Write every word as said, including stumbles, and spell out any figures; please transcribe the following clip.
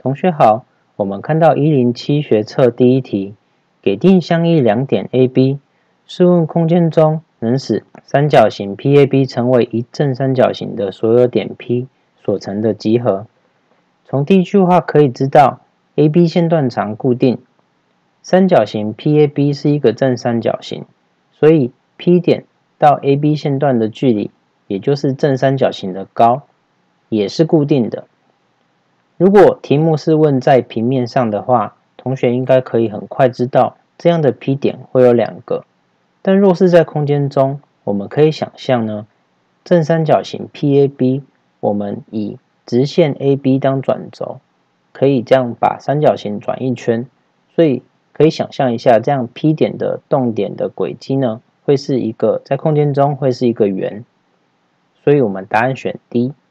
同学好，我们看到一零七学测第一题，给定相异两点 A B， 试问空间中能使三角形 P A B 成为一正三角形的所有点 P 所成的集合。从第一句话可以知道 ，A B 线段长固定，三角形 P A B 是一个正三角形，所以 P 点到 A B 线段的距离，也就是正三角形的高，也是固定的。如果题目是问在平面上的话，同学应该可以很快知道这样的 P 点会有两个。但若是在空间中，我们可以想象呢，正三角形 P A B， 我们以直线 A B 当转轴，可以这样把三角形转一圈，所以可以想象一下，这样 P 点的动点的轨迹呢，会是一个在空间中会是一个圆。所以我们答案选 D。